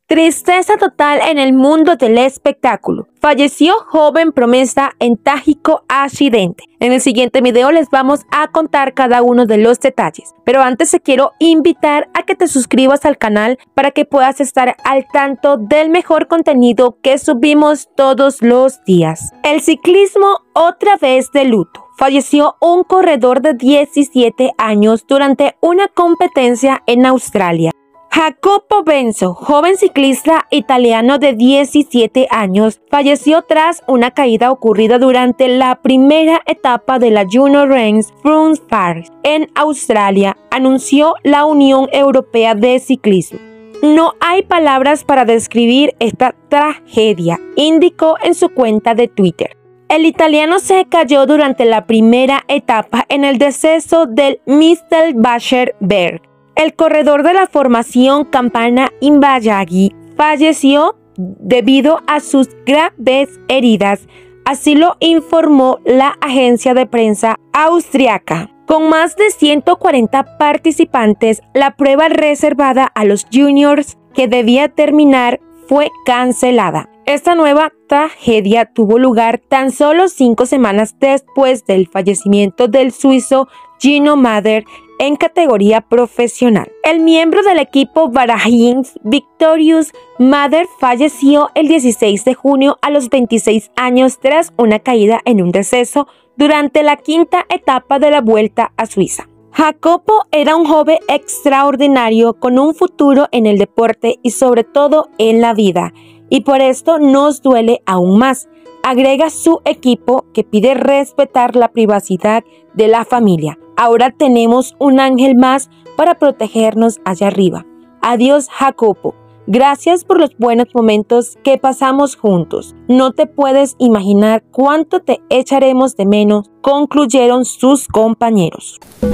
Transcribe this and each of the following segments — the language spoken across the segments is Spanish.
Tristeza total en el mundo del espectáculo. Falleció joven promesa en trágico accidente. En el siguiente video les vamos a contar cada uno de los detalles. Pero antes te quiero invitar a que te suscribas al canal para que puedas estar al tanto del mejor contenido que subimos todos los días. El ciclismo otra vez de luto. Falleció un corredor de 17 años durante una competencia en Australia. Jacopo Benzo, joven ciclista italiano de 17 años, falleció tras una caída ocurrida durante la primera etapa de la Junior Range Front Park en Australia, anunció la Unión Europea de Ciclismo. No hay palabras para describir esta tragedia, indicó en su cuenta de Twitter. El italiano se cayó durante la primera etapa en el descenso del Mistelbacher Berg. El corredor de la formación Campana Inbayagi falleció debido a sus graves heridas, así lo informó la agencia de prensa austriaca. Con más de 140 participantes, la prueba reservada a los juniors que debía terminar fue cancelada. Esta nueva tragedia tuvo lugar tan solo 5 semanas después del fallecimiento del suizo Gino Mäder en categoría profesional. El miembro del equipo Bahrain Victorious Mäder falleció el 16 de junio a los 26 años tras una caída en un descenso durante la quinta etapa de la Vuelta a Suiza. Jacopo era un joven extraordinario con un futuro en el deporte y sobre todo en la vida, y por esto nos duele aún más, agrega su equipo, que pide respetar la privacidad de la familia. Ahora tenemos un ángel más para protegernos allá arriba. Adiós, Jacopo. Gracias por los buenos momentos que pasamos juntos. No te puedes imaginar cuánto te echaremos de menos, concluyeron sus compañeros.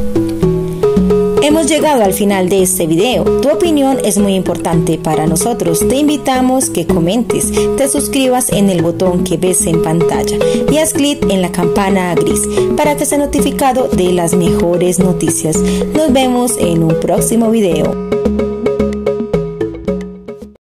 Hemos llegado al final de este video. Tu opinión es muy importante para nosotros. Te invitamos que comentes, te suscribas en el botón que ves en pantalla y haz clic en la campana gris para que seas notificado de las mejores noticias. Nos vemos en un próximo video.